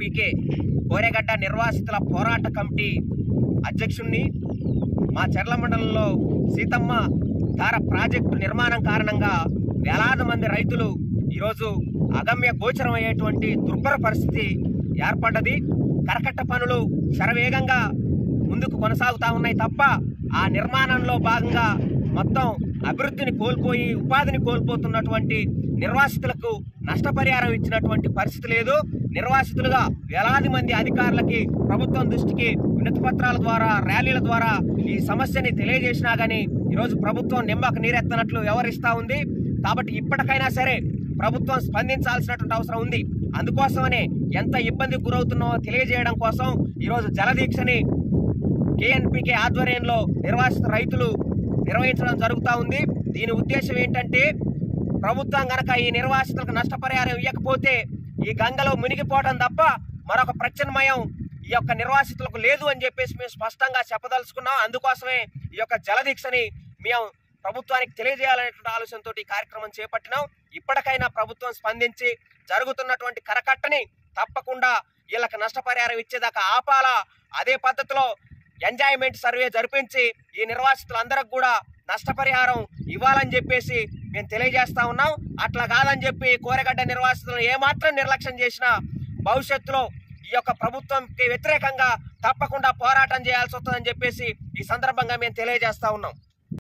కేఎన్పీకే కోరెగడ్డ నిర్వాసితుల పోరాట కమిటీ అధ్యక్షుణ్ణి. మా చర్ల మండలంలో సీతమ్మ ధార ప్రాజెక్టు నిర్మాణం కారణంగా వేలాది మంది రైతులు ఈరోజు అగమ్య గోచరం అయ్యేటువంటి దుర్భర పరిస్థితి ఏర్పడ్డది. కరకట్ట పనులు శరవేగంగా ముందుకు కొనసాగుతూ ఉన్నాయి తప్ప ఆ నిర్మాణంలో భాగంగా మొత్తం అభివృద్ధిని కోల్పోయి ఉపాధిని కోల్పోతున్నటువంటి నిర్వాసితులకు నష్టపరిహారం ఇచ్చినటువంటి పరిస్థితి లేదు. నిర్వాసితులుగా వేలాది మంది అధికారులకి ప్రభుత్వం దృష్టికి వినతి పత్రాల ద్వారా ర్యాలీల ద్వారా ఈ సమస్యని తెలియజేసినా గానీ ఈరోజు ప్రభుత్వం నిమ్మకు నీరెత్తనట్లు వ్యవహరిస్తూ ఉంది. కాబట్టి ఇప్పటికైనా సరే ప్రభుత్వం స్పందించాల్సినటువంటి అవసరం ఉంది. అందుకోసమనే ఎంత ఇబ్బందికి గురవుతున్నామో తెలియజేయడం కోసం ఈరోజు జలదీక్షని కేఎన్పీకే ఆధ్వర్యంలో నిర్వాసిత రైతులు నిర్వహించడం జరుగుతూ ఉంది. దీని ఉద్దేశం ఏంటంటే ప్రభుత్వం గనక ఈ నిర్వాసితులకు నష్టపరిహారం ఇవ్వకపోతే ఈ గంగలో మునిగిపోవడం తప్ప మరొక ప్రత్యామ్నాయం ఈ యొక్క నిర్వాసితులకు లేదు అని చెప్పేసి మేము స్పష్టంగా చెప్పదలుచుకున్నాం. అందుకోసమే ఈ యొక్క జలదీక్షని మేము ప్రభుత్వానికి తెలియజేయాలనేటువంటి ఆలోచనతో ఈ కార్యక్రమం చేపట్టినాం. ఇప్పటికైనా ప్రభుత్వం స్పందించి జరుగుతున్నటువంటి కరకట్టని తప్పకుండా వీళ్ళకి నష్టపరిహారం ఇచ్చేదాకా ఆపాలా. అదే పద్ధతిలో ఎంజాయ్మెంట్ సర్వే జరిపించి ఈ నిర్వాసితులందరికి కూడా నష్టపరిహారం ఇవ్వాలని చెప్పేసి మేము తెలియజేస్తా ఉన్నాం. అట్లా కాదని చెప్పి కోరెగడ్డ నిర్వాసితులను ఏమాత్రం నిర్లక్ష్యం చేసినా భవిష్యత్తులో ఈ యొక్క ప్రభుత్వంకి వ్యతిరేకంగా తప్పకుండా పోరాటం చేయాల్సి వస్తుందని చెప్పేసి ఈ సందర్భంగా మేము తెలియజేస్తా ఉన్నాం.